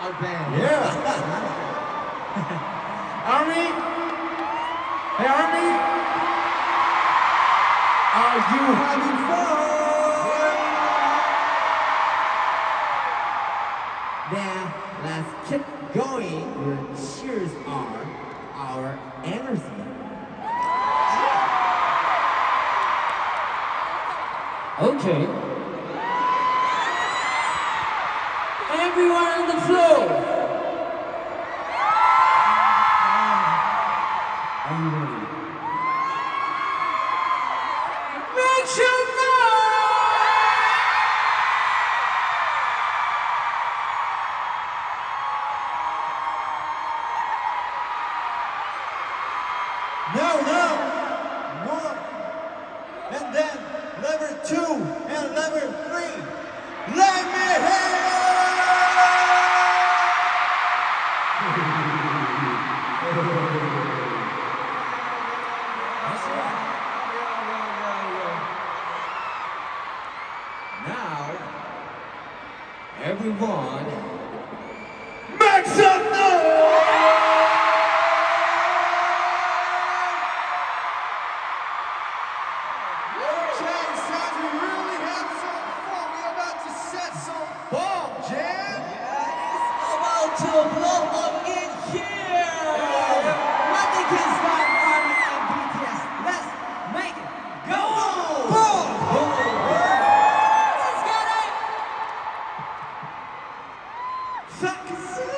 Our band. Yeah. Army? Hey, Army? Are you having fun? Now, let's keep going. Your cheers are our energy. Okay. Everyone on the floor. Are you ready? Make some noise! No. One. And then lever 2 and lever 3. Let me hear Now, everyone, make some noise! Okay, sounds we really have some fun. We're about to set some bomb, Jam! it's about to blow up in here. Nothing can stop Army and BTS. Let's make it go! Boom! Let's get it! Fuck.